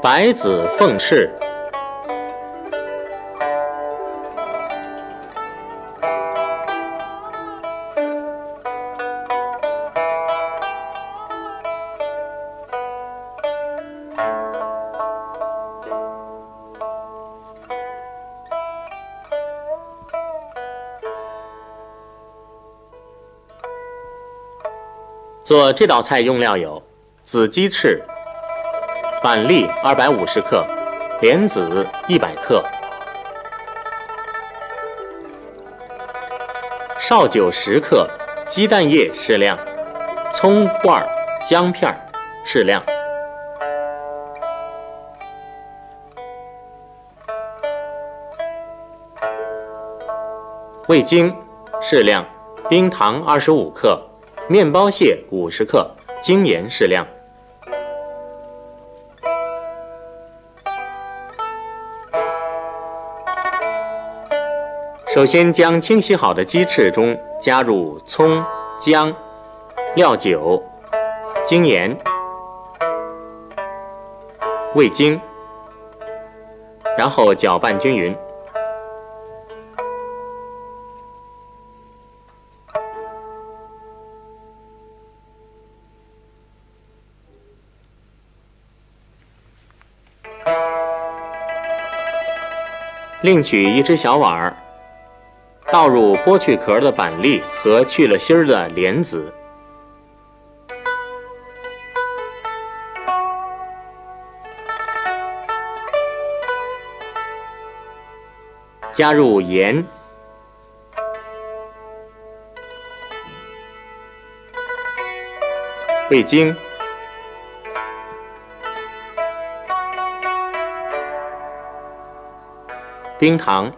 白子凤翅。做这道菜用料有紫鸡翅、板栗250克、莲子100克、绍酒10克、鸡蛋液适量、葱段、姜片适量。味精适量，冰糖25克。面包屑50克，精盐适量。首先将清洗好的鸡翅中加入葱、姜、料酒、精盐、味精，然后搅拌均匀。另取一只小碗，倒入剥去壳的板栗和去了芯儿的莲子，加入盐、味精、冰糖、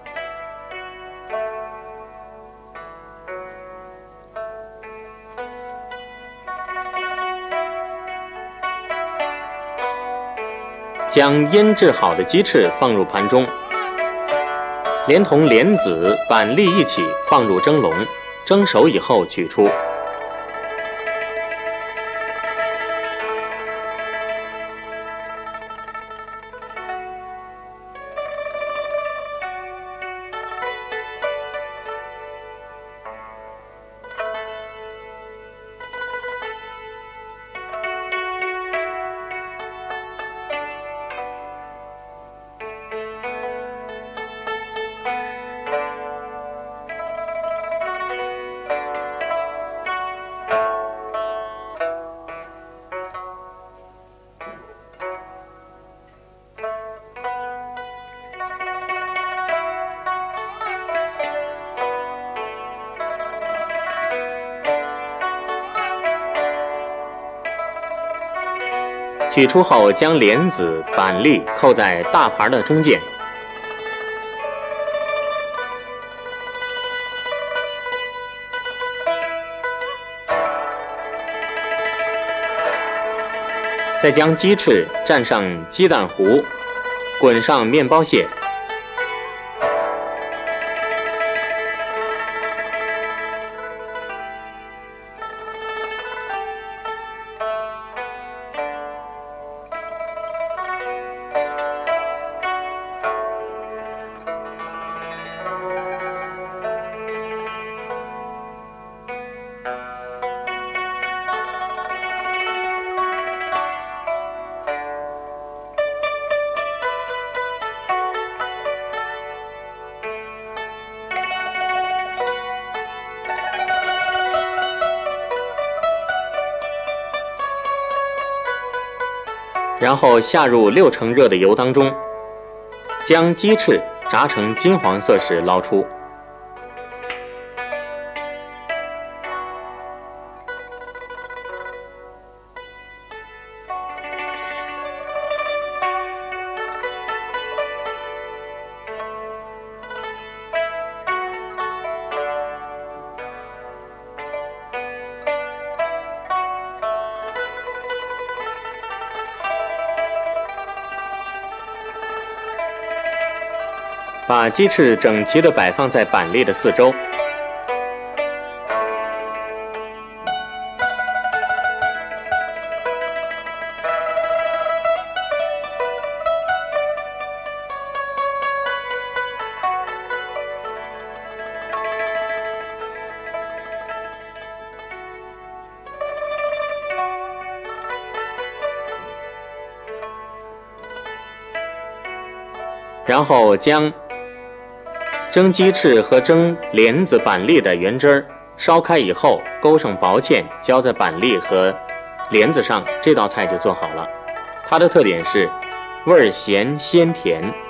将腌制好的鸡翅放入盘中，连同莲子、板栗一起放入蒸笼，蒸熟以后取出。取出后，将莲子、板栗扣在大盘的中间，再将鸡翅蘸上鸡蛋糊，滚上面包屑，然后下入6成热的油当中，将鸡翅炸成金黄色时捞出。把鸡翅整齐地摆放在板栗的四周， 然后将蒸鸡翅和蒸莲子板栗的原汁儿烧开以后，勾上薄芡，浇在板栗和莲子上，这道菜就做好了。它的特点是味儿咸鲜甜，